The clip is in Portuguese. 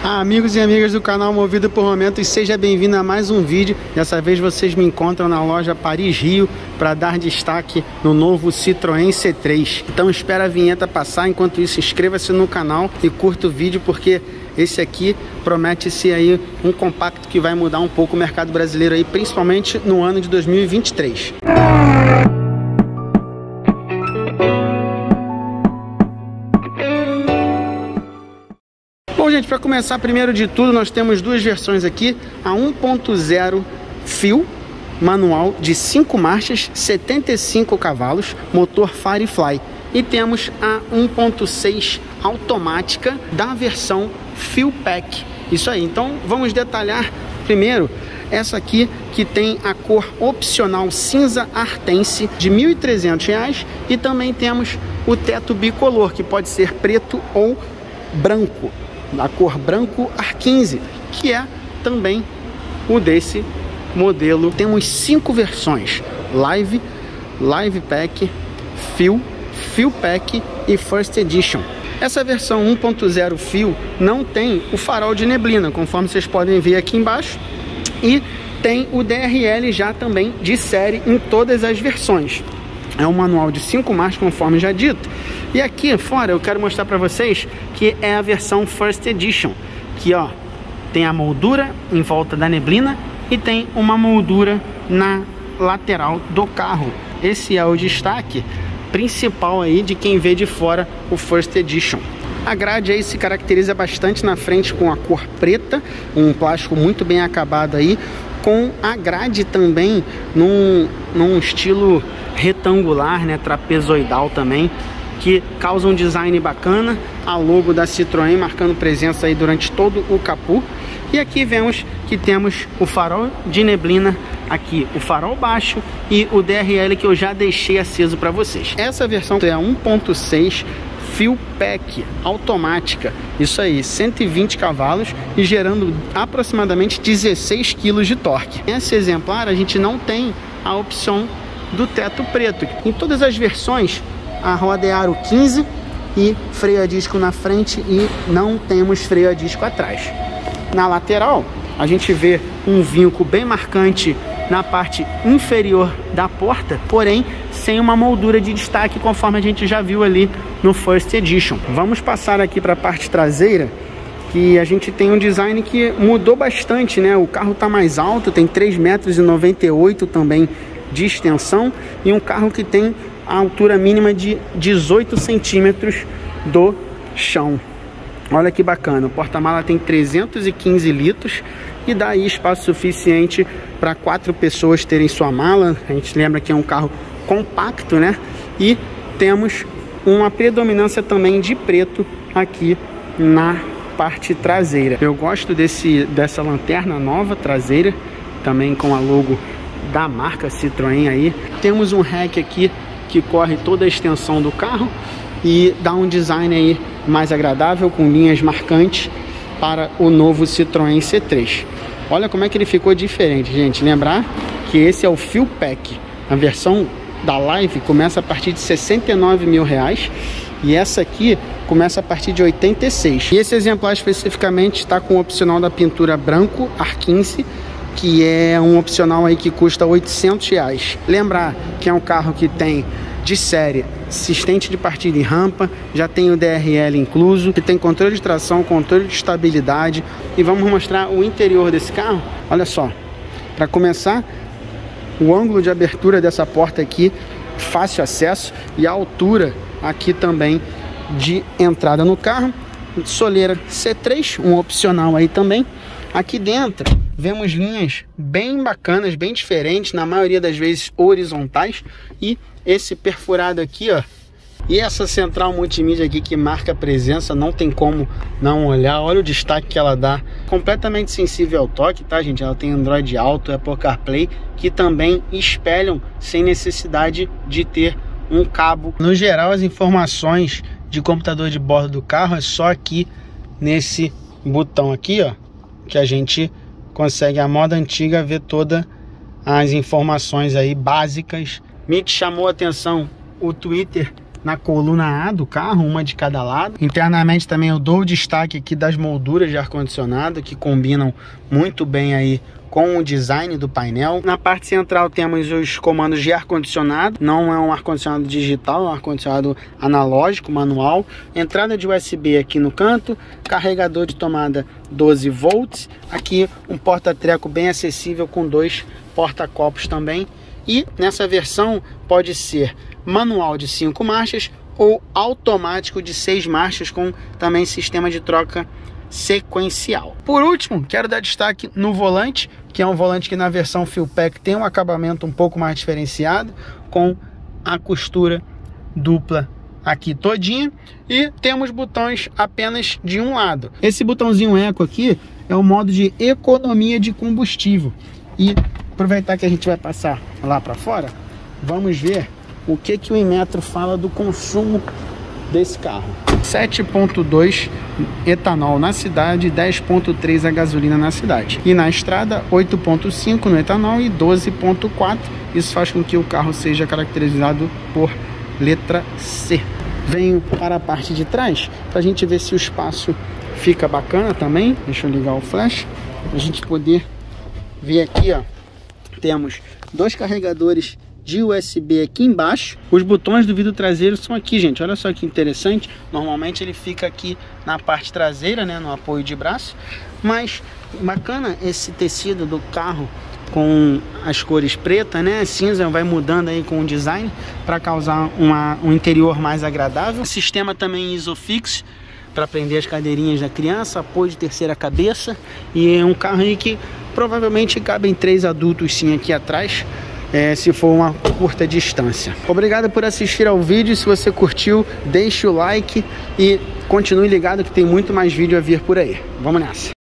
Amigos e amigas do canal Movido por Momentos, seja bem-vindo a mais um vídeo. Dessa vez vocês me encontram na loja Paris Rio para dar destaque no novo Citroën C3. Então espera a vinheta passar, enquanto isso inscreva-se no canal e curta o vídeo, porque esse aqui promete ser aí um compacto que vai mudar um pouco o mercado brasileiro aí, principalmente no ano de 2023. Bom, gente, para começar, primeiro de tudo, nós temos duas versões aqui, a 1.0 fio manual de 5 marchas, 75 cavalos, motor Firefly, e temos a 1.6 automática da versão Fuel Pack. Isso aí, então vamos detalhar primeiro essa aqui, que tem a cor opcional cinza artense de R$ 1.300, e também temos o teto bicolor, que pode ser preto ou branco, da cor branco R15, que é também o desse modelo. Temos 5 versões: Live, Live Pack, Fuel, Fuel Pack e First Edition. Essa versão 1.0 Fuel não tem o farol de neblina, conforme vocês podem ver aqui embaixo, e tem o DRL já também de série em todas as versões. É um manual de 5 marchas, conforme já dito. E aqui fora eu quero mostrar para vocês que é a versão First Edition, que ó, tem a moldura em volta da neblina e tem uma moldura na lateral do carro. Esse é o destaque principal aí de quem vê de fora o First Edition. A grade aí se caracteriza bastante na frente com a cor preta, um plástico muito bem acabado aí, com a grade também num estilo retangular, né, trapezoidal também, que causa um design bacana. A logo da Citroën marcando presença aí durante todo o capô. E aqui vemos que temos o farol de neblina aqui, o farol baixo e o DRL, que eu já deixei aceso para vocês. Essa versão é a 1.6 Fuel Pack automática, isso aí, 120 cavalos e gerando aproximadamente 16 kg de torque. Nesse exemplar a gente não tem a opção do teto preto. Em todas as versões a roda é aro 15 e freio a disco na frente, e não temos freio a disco atrás. Na lateral a gente vê um vinco bem marcante na parte inferior da porta, porém sem uma moldura de destaque, conforme a gente já viu ali no First Edition. Vamos passar aqui para a parte traseira, que a gente tem um design que mudou bastante, né? O carro está mais alto, tem 3,98 m também de extensão, e um carro que tem a altura mínima de 18 centímetros do chão. Olha que bacana, o porta-mala tem 315 litros e dá aí espaço suficiente para 4 pessoas terem sua mala. A gente lembra que é um carro compacto, né? E temos uma predominância também de preto aqui na parte traseira. Eu gosto dessa lanterna nova traseira, também com a logo da marca Citroën aí. Temos um rack aqui que corre toda a extensão do carro e dá um design aí mais agradável, com linhas marcantes para o novo Citroën C3. Olha como é que ele ficou diferente, gente. Lembrar que esse é o Fuel Pack. A versão da Live começa a partir de R$ 69 mil e essa aqui começa a partir de 86. E esse exemplar especificamente está com o opcional da pintura branco R15, que é um opcional aí que custa R$ 800. Lembrar que é um carro que tem de série assistente de partida e rampa, já tem o DRL incluso, que tem controle de tração, controle de estabilidade. E vamos mostrar o interior desse carro. Olha só, para começar, o ângulo de abertura dessa porta aqui, fácil acesso, e a altura aqui também de entrada no carro. Soleira C3, um opcional aí também. Aqui dentro vemos linhas bem bacanas, bem diferentes, na maioria das vezes horizontais, e esse perfurado aqui, ó, e essa central multimídia aqui que marca a presença, não tem como não olhar. Olha o destaque que ela dá, completamente sensível ao toque, tá, gente? Ela tem Android Auto, Apple CarPlay, que também espelham sem necessidade de ter um cabo. No geral, as informações de computador de bordo do carro é só aqui nesse botão aqui, ó, que a gente consegue, a moda antiga, ver todas as informações aí básicas. Me chamou a atenção o Twitter na coluna A do carro, uma de cada lado. Internamente também eu dou o destaque aqui das molduras de ar-condicionado, que combinam muito bem aí com o design do painel. Na parte central temos os comandos de ar-condicionado. Não é um ar-condicionado digital, é um ar-condicionado analógico, manual. Entrada de USB aqui no canto, carregador de tomada 12 volts. Aqui um porta-treco bem acessível com 2 porta-copos também. E nessa versão pode ser manual de 5 marchas ou automático de 6 marchas com também sistema de troca sequencial. Por último, quero dar destaque no volante, que é um volante que na versão Fuel Pack tem um acabamento um pouco mais diferenciado, com a costura dupla aqui todinha, e temos botões apenas de um lado. Esse botãozinho Eco aqui é o modo de economia de combustível. E aproveitar que a gente vai passar lá para fora, vamos ver o que o Inmetro fala do consumo desse carro. 7.2 etanol na cidade, 10.3 a gasolina na cidade. E na estrada, 8.5 no etanol e 12.4. Isso faz com que o carro seja caracterizado por letra C. Venho para a parte de trás para a gente ver se o espaço fica bacana também. Deixa eu ligar o flash para a gente poder ver aqui, ó. Temos 2 carregadores de USB aqui embaixo. Os botões do vidro traseiro são aqui, gente. Olha só que interessante. Normalmente ele fica aqui na parte traseira, né, no apoio de braço. Mas bacana esse tecido do carro com as cores preta, né, cinza, vai mudando aí com o design para causar um interior mais agradável. O sistema também Isofix para prender as cadeirinhas da criança, apoio de terceira cabeça. E é um carro aí que provavelmente cabem 3 adultos sim aqui atrás, se for uma curta distância. Obrigado por assistir ao vídeo. Se você curtiu, deixe o like e continue ligado que tem muito mais vídeo a vir por aí. Vamos nessa!